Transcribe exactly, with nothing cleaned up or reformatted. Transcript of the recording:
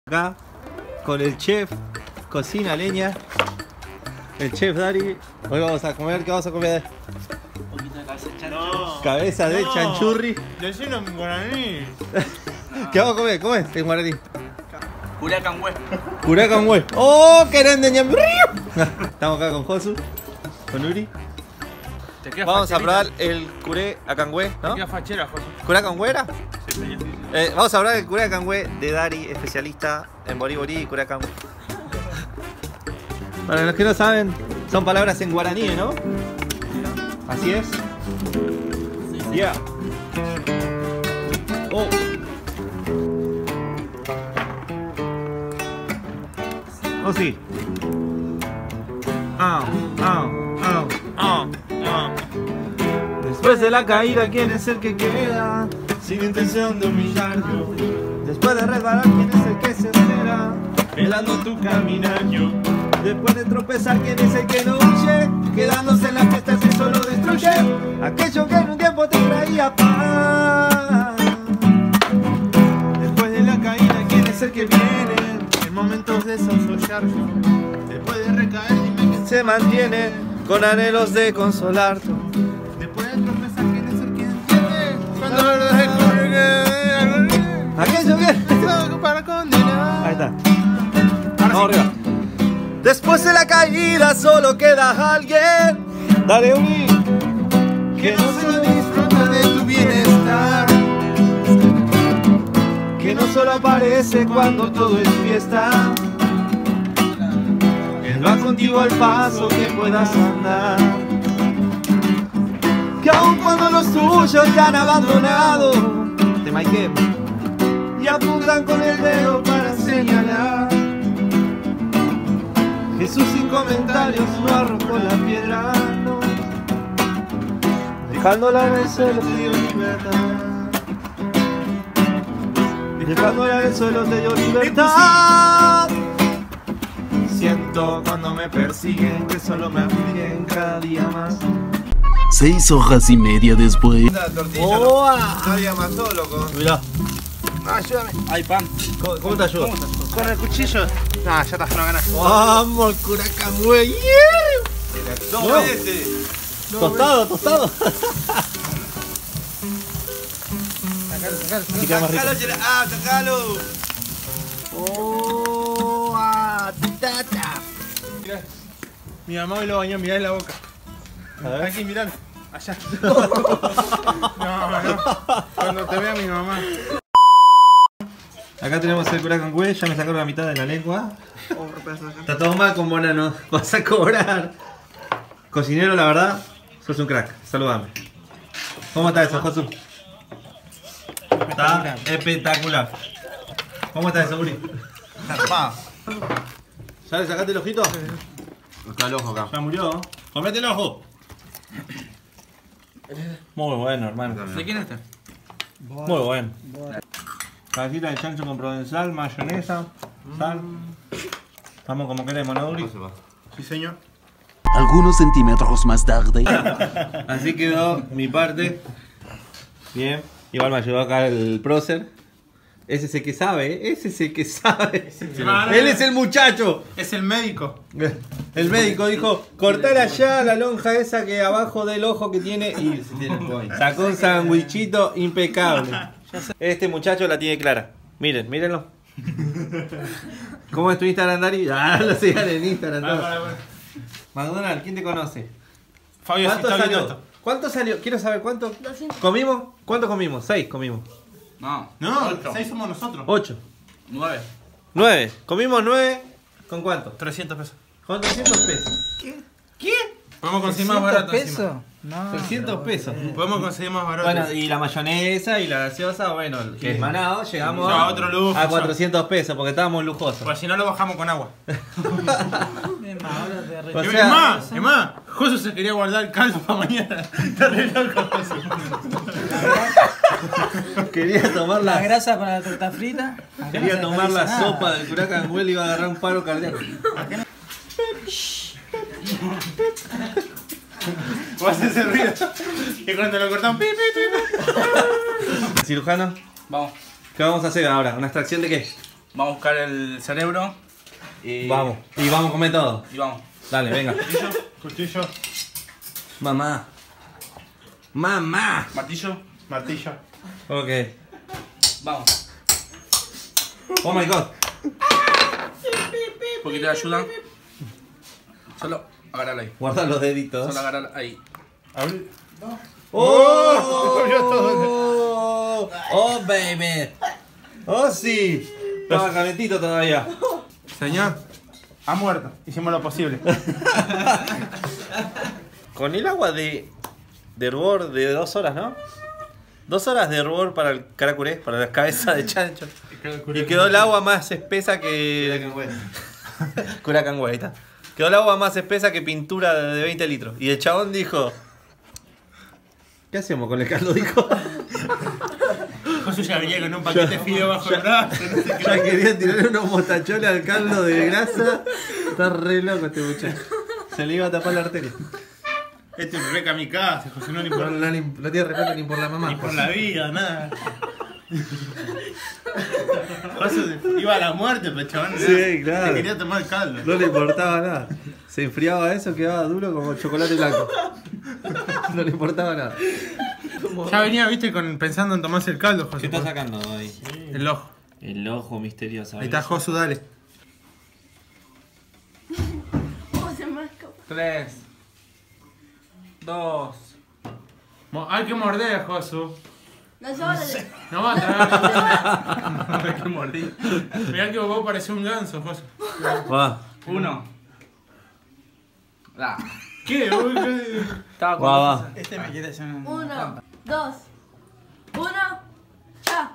Acá con el chef, cocina leña, el chef Dari. Hoy vamos a comer, ¿qué vamos a comer? Un poquito de cabeza de chancho. No, Cabeza de no, chanchurri. Decilo en guaraní. ¿Qué vamos a comer? ¿Cómo es en guaraní? Huracán West. Huracán West. ¡Oh, querende ñam! Estamos acá con Josu, con Uri. Te queda Vamos a facherita. probar el curé acangüe, ¿no? Te queda fachera, José. ¿Curé acangüe era? Sí, señor. Eh, vamos a hablar del curé acangüe de Dari, especialista en boriborí y curé acangüe. Para los que no saben, son palabras en guaraní, ¿no? Así es. Yeah. Oh. Oh sí. Ah, ah, ah, Ah, ah. Después de la caída, ¿quién es el que queda? Sin intención de humillarlo, Después de resbalar, ¿quién es el que se entera? velando tu caminar yo. Después de tropezar, ¿quién es el que no huye? Quedándose en la fiesta que solo destruye aquello que en un tiempo te traía paz. Después de la caída, ¿quién es el que viene? En momentos de soslayar yo. Después de recaer, dime quién Se mantiene con anhelos de consolar. Después de tropezar, ¿quién es el que entiende? Cuando lo descubre Aquello que... para condenar. Ahí está. Vamos arriba. Después de la caída solo queda alguien. Dale, Uri. Que no solo disfruta de tu bienestar, Que no solo aparece cuando todo es fiesta. Él va contigo al paso que puedas andar. Que aun cuando los tuyos te han abandonado, te maiqué, y apuntan con el dedo para señalar. Jesús sin comentarios no arrojó la piedra, no. Dejándola en el suelo te dio libertad. Dejándola en el suelo te dio libertad. Siento cuando me persiguen que solo me afligen cada día más. Seis hojas y media después. La tortilla no, no había más todo, loco. Mirá. No, ayúdame. Hay pan. ¿Cómo, cómo te ayudo? Con el cuchillo. Nah, ya está, no ganas. Vamos, curacán, güey. Yeah. No, No. este. Tostado, tostado. Sí, queda más rico. Sacalo, Chela. Ah, sacalo. Oh, ah, tata. Mirá. Mi mamá me lo bañó, mirá en la boca. A ver. Aquí, mirá. Allá. No, no. Cuando te vea mi mamá. Acá tenemos el curacán, güey. Ya me sacaron la mitad de la lengua. Está todo mal con Bonano. Vas a cobrar. Cocinero, la verdad, sos un crack. Saludame. ¿Cómo está eso, Josu? Está espectacular. ¿Cómo está eso, Uri? ¿Ya le sacaste el ojito? Está el ojo acá. Ya murió. Comete el ojo. Muy bueno, hermano. ¿De quién es este? Muy bueno. Cabecita de chancho con provenzal, mayonesa, sal. Estamos como queremos, ¿no, Uri? Sí, señor. Algunos centímetros más tarde. Así quedó mi parte. Bien. Igual me ayudó acá el prócer. Ese es el que sabe, ¿eh? Ese es el que sabe. Él es el muchacho. Es el médico. El médico dijo, cortar allá la lonja esa que abajo del ojo que tiene. Y sacó un sandwichito impecable. Este muchacho la tiene clara. Miren, mírenlo. ¿Cómo es tu Instagram, Dari? Ah, lo sigan en Instagram. Ah, ¿no? para, para. McDonald's, ¿quién te conoce? Fabio, si ¿Cuánto está viendo salió? esto. ¿Cuánto salió? Quiero saber cuánto. ¿Comimos? ¿Cuánto comimos? Seis comimos. No. No, Ocho. seis somos nosotros. Ocho. Nueve. Nueve. Comimos nueve. ¿Con cuánto? trescientos pesos. Con trescientos pesos. ¿Qué? Podemos conseguir más barato encima. No. trescientos pesos. Podemos conseguir más barato. Bueno, y la mayonesa y la gaseosa, bueno, que es manado, llegamos Ya, a, otro lujo, a ya. cuatrocientos pesos porque estábamos lujosos. Pues si no lo bajamos con agua. Es más, ahora te arreglo. O Y sea- es más, es más, Josu se quería guardar el caldo para mañana. Está re loco, Josu. Quería tomar La la, grasa para la torta frita. Acá no quería se tomar la realiza nada. sopa del curacán güey y iba a agarrar un paro cardíaco. Vos haces ese ruido. Y cuando lo cortamos, pi, pi, pi, pi. Cirujano, Vamos. ¿qué vamos a hacer ahora? ¿Una extracción de qué? Vamos a buscar el cerebro. Y... Vamos. Y vamos a comer todo. Y vamos. Dale, venga. Cuchillo, cuchillo, Mamá. Mamá. Martillo. martillo. Ok. Vamos. Oh my god. Un poquito de ayuda. Solo agarrarla ahí. Guarda los deditos. Solo agarrarla ahí. Abrí. ¡Oh! Abrió todo. ¡Oh! ¡Oh, baby! ¡Oh, sí! Estaba calentito todavía. Señor, ha muerto. Hicimos lo posible. Con el agua de, de hervor de dos horas, ¿no? Dos horas de hervor para el caracuré, para la cabeza de chancho. Y quedó el agua más espesa que... Curacangüe, ahí está. Quedó el agua más espesa que pintura de veinte litros. Y el chabón dijo... ¿Qué hacemos con el caldo? Dijo. José ya venía con un paquete de fideo bajo el brazo. No sé qué. Ya quería tirarle unos mostachones al caldo de grasa. Está re loco este muchacho. Se le iba a tapar la arteria. Este es Rebeca mi casa, José, no le No, importa no, le- no tiene respeto ni por la mamá. ni por la vida, nada. José iba a la muerte, pero chabón. Sí, nada. claro. Le quería tomar caldo. No le importaba nada. Se enfriaba eso, quedaba duro como chocolate blanco. No le importaba nada. Ya venía, viste, con, pensando en tomarse el caldo, José. ¿Qué está sacando ahí? El ojo. El ojo misterioso. Ahí está Josu, dale. ¿Cómo se me escapa? Tres. Dos. Mo- Hay que morder, Josu. No, yo le... No va a tragar. No hay que morder. Mirá que vos parecés un ganso, Josu. Va, Uno. Ah. ¿Qué? Uy, qué- Estaba con va, va. Este me quiere hacer una Uno, trampa. dos, uno, ya.